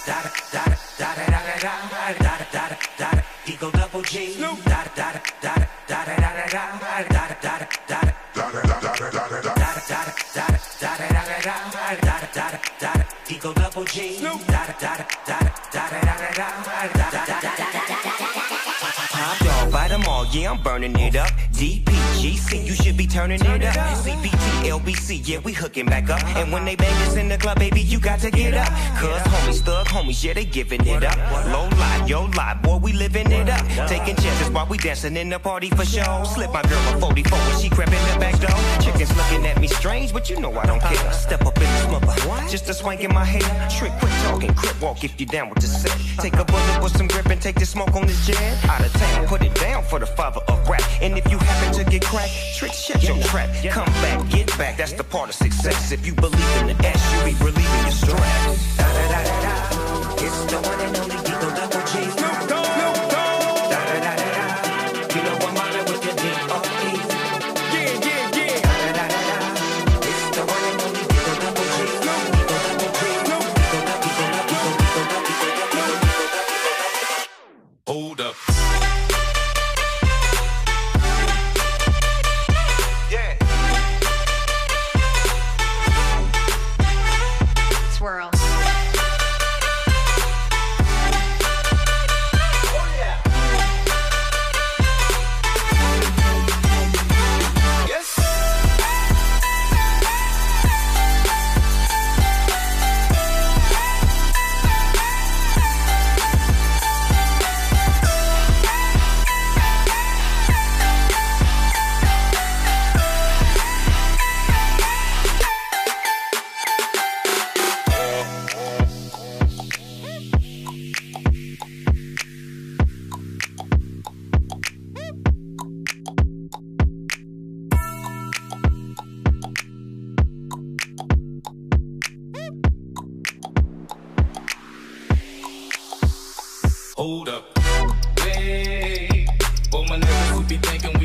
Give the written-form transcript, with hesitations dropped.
Eagle double G. Eagle double G. Top dog, bite them all, yeah, I'm burning it up. DPGC, you should be turning it up. CBT, LBC, yeah, we hooking back up. And when they bang us in the club, baby, you got to get up. Cause homies, thug homies, yeah, they giving it up. Low lie, yo lie, boy, we living it up. Taking chances while we dancing in the party for show. Slip my girl a 44 when she crept in the back door. Chickens looking at me strange, but you know I don't care. Step up in the smother, just a swank in my hair. Trick, quick talking, crip walk if you down with the set. Take a bullet with some grip and take the smoke on this jet. Out of town, put it down for the father of rap. And if you happen to get cracked, trick, shut your trap. Come back, get back, that's the part of success. If you believe in the S, you be relieving your stress. Da da da da da, it's the one and only Eagle double G. Snoop Dogg. Da da da da da, you know I'm mobbing with the D.O.E. Yeah, yeah, yeah. Da da da da da, it's the one and only Eagle double G. Eagle double G. Hold up. Swirl. Hold up. Wait, for my niggas who be thinking